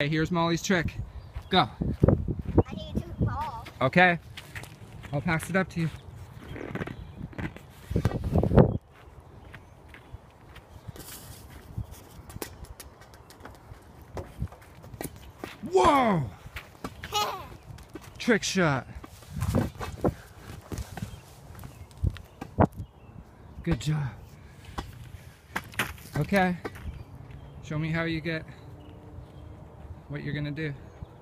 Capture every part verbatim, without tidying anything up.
Okay, here's Molly's trick. Go. I need to fall. Okay. I'll pass it up to you. Whoa! Trick shot. Good job. Okay. Show me how you get what you're gonna do.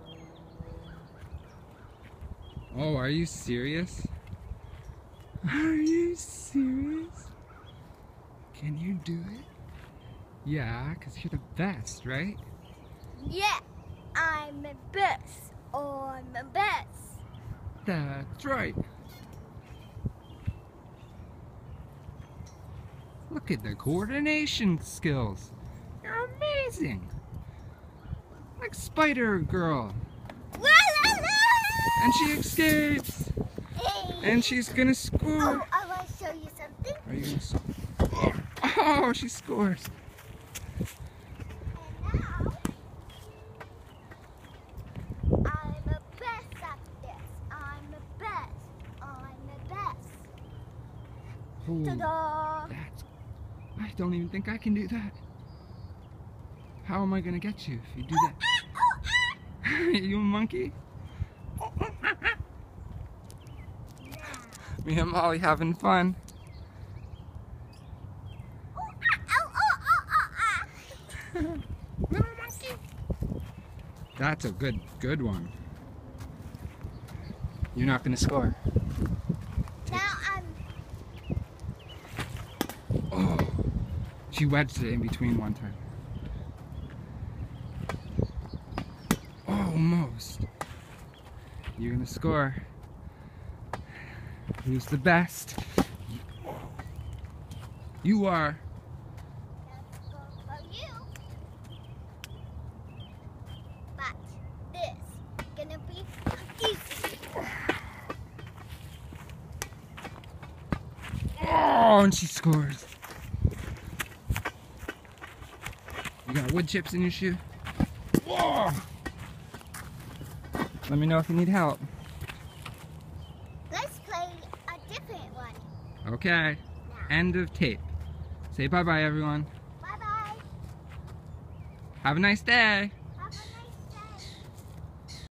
Oh, are you serious? Are you serious? Can you do it? Yeah, because you're the best, right? Yeah, I'm the best. Oh, I'm the best. That's right. Look at the coordination skills. You're amazing. Like Spider Girl. La, la, la. And she escapes. Hey. And she's gonna score. Oh, I want to show you something. Are you gonna score? Oh, she scores. And now, I'm the best at this. I'm the best. I'm the best. Ooh, Ta-da! that's, I don't even think I can do that. How am I gonna get you if you do that? You a monkey? Me and Molly having fun. Little monkey. That's a good, good one. You're not gonna score. Now I'm. Oh, she wedged it in between one time. Almost. You're gonna score. Who's the best? You are. Let's go for you. But this gonna be easy. Oh, and she scores. You got wood chips in your shoe? Whoa! Let me know if you need help. Let's play a different one. Okay. Now. End of tape. Say bye-bye, everyone. Bye bye. Have a nice day.